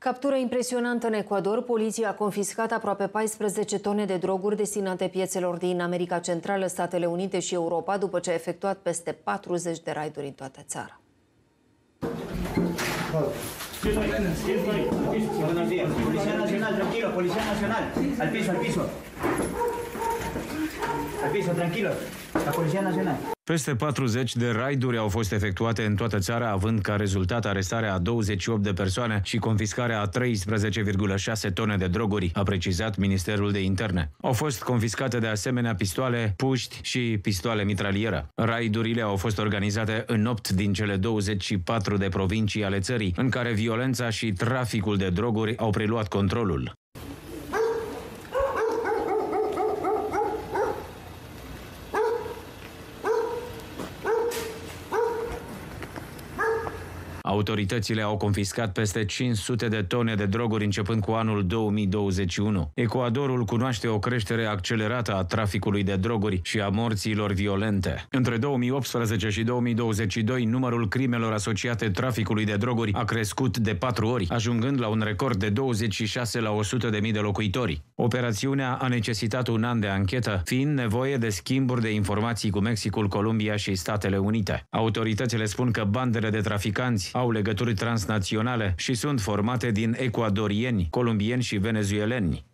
Captură impresionantă în Ecuador. Poliția a confiscat aproape 14 tone de droguri destinate piețelor din America Centrală, Statele Unite și Europa, după ce a efectuat peste 40 de raiduri în toată țara. Policía Nacional, tranquilo, Policía Nacional. Al piso, al piso. Al piso, tranquilo. La Policía Nacional. Peste 40 de raiduri au fost efectuate în toată țara, având ca rezultat arestarea a 28 de persoane și confiscarea a 13,6 tone de droguri, a precizat Ministerul de Interne. Au fost confiscate de asemenea pistoale, puști și pistoale mitralieră. Raidurile au fost organizate în 8 din cele 24 de provincii ale țării, în care violența și traficul de droguri au preluat controlul. Autoritățile au confiscat peste 500 de tone de droguri începând cu anul 2021. Ecuadorul cunoaște o creștere accelerată a traficului de droguri și a morților violente. Între 2018 și 2022, numărul crimelor asociate traficului de droguri a crescut de 4 ori, ajungând la un record de 26 la 100.000 de locuitori. Operațiunea a necesitat un an de anchetă, fiind nevoie de schimburi de informații cu Mexicul, Columbia și Statele Unite. Autoritățile spun că bandele de traficanți au legături transnaționale și sunt formate din ecuadorieni, colombieni și venezueleni.